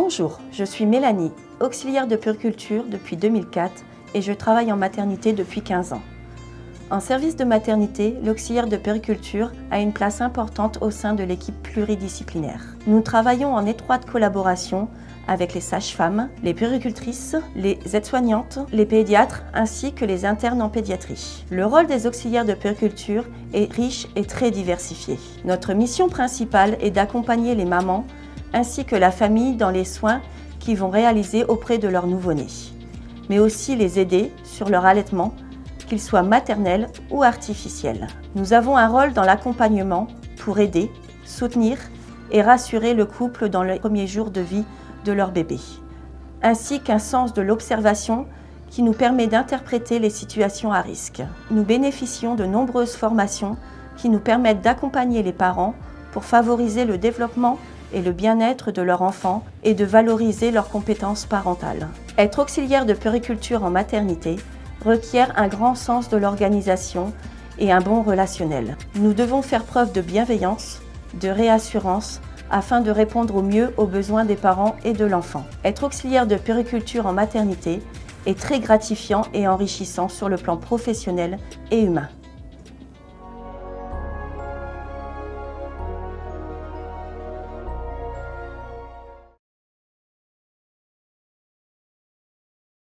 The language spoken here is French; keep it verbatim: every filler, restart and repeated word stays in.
Bonjour, je suis Mélanie, auxiliaire de puériculture depuis deux mille quatre et je travaille en maternité depuis quinze ans. En service de maternité, l'auxiliaire de puériculture a une place importante au sein de l'équipe pluridisciplinaire. Nous travaillons en étroite collaboration avec les sages-femmes, les puéricultrices, les aides-soignantes, les pédiatres ainsi que les internes en pédiatrie. Le rôle des auxiliaires de puériculture est riche et très diversifié. Notre mission principale est d'accompagner les mamans ainsi que la famille dans les soins qu'ils vont réaliser auprès de leur nouveau-né, mais aussi les aider sur leur allaitement, qu'il soit maternel ou artificiel. Nous avons un rôle dans l'accompagnement pour aider, soutenir et rassurer le couple dans les premiers jours de vie de leur bébé, ainsi qu'un sens de l'observation qui nous permet d'interpréter les situations à risque. Nous bénéficions de nombreuses formations qui nous permettent d'accompagner les parents pour favoriser le développement et le bien-être de leur enfant et de valoriser leurs compétences parentales. Être auxiliaire de puériculture en maternité requiert un grand sens de l'organisation et un bon relationnel. Nous devons faire preuve de bienveillance, de réassurance, afin de répondre au mieux aux besoins des parents et de l'enfant. Être auxiliaire de puériculture en maternité est très gratifiant et enrichissant sur le plan professionnel et humain.